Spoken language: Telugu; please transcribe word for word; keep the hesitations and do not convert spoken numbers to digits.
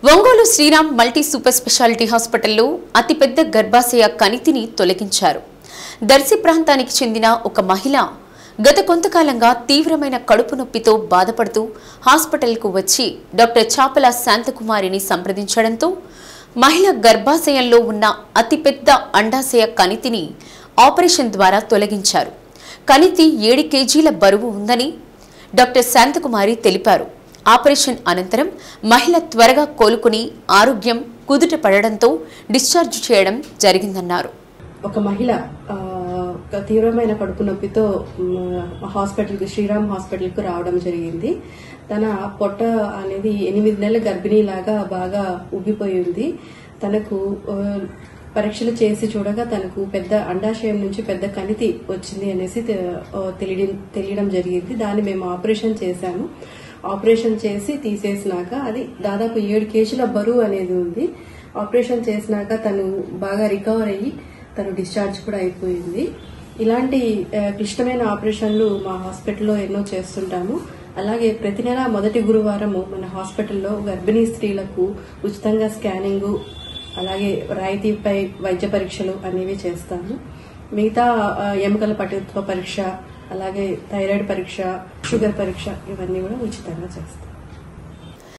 Ongole Sriram multi super speciality హాస్పిటల్లో అతిపెద్ద గర్భాశయ కణితిని తొలగించారు. దర్శి ప్రాంతానికి చెందిన ఒక మహిళ గత కొంతకాలంగా తీవ్రమైన కడుపు నొప్పితో బాధపడుతూ హాస్పిటల్కు వచ్చి డాక్టర్ చాపల శాంతకుమారిని సంప్రదించడంతో మహిళ గర్భాశయంలో ఉన్న అతిపెద్ద అండాశయ కణితిని ఆపరేషన్ ద్వారా తొలగించారు. కణితి ఏడు కేజీల బరువు ఉందని డాక్టర్ శాంతకుమారి తెలిపారు. ఆపరేషన్ అనంతరం మహిళ త్వరగా కోలుకుని ఆరోగ్యం కుదుట పడడంతో డిశ్చార్జ్ చేయడం జరిగిందన్నారు. ఒక మహిళ తీవ్రమైన కడుపు నొప్పితో హాస్పిటల్కి శ్రీరామ్ హాస్పిటల్కు రావడం జరిగింది. తన పొట్ట అనేది ఎనిమిది నెలల గర్భిణీలాగా బాగా ఉబ్బిపోయి ఉంది. తనకు పరీక్షలు చేసి చూడగా తనకు పెద్ద అండాశయం నుంచి పెద్ద కణితి వచ్చింది అనేసి తెలియడం జరిగింది. దాన్ని మేము ఆపరేషన్ చేశాము. ఆపరేషన్ చేసి తీసేసినాక అది దాదాపు ఏడు కేజీల బరువు అనేది ఉంది. ఆపరేషన్ చేసినాక తను బాగా రికవర్ అయ్యి తను డిశ్చార్జ్ కూడా అయిపోయింది. ఇలాంటి క్లిష్టమైన ఆపరేషన్లు మా హాస్పిటల్లో ఎన్నో చేస్తుంటాము. అలాగే ప్రతి నెల మొదటి గురువారము మన హాస్పిటల్లో గర్భిణీ స్త్రీలకు ఉచితంగా స్కానింగు అలాగే రాయితీపై వైద్య పరీక్షలు అనేవి చేస్తాము. మిగతా ఎముకల పటుత్వ పరీక్ష అలాగే థైరాయిడ్ పరీక్ష, షుగర్ పరీక్ష ఇవన్నీ కూడా ఉచితంగా చేస్తాం.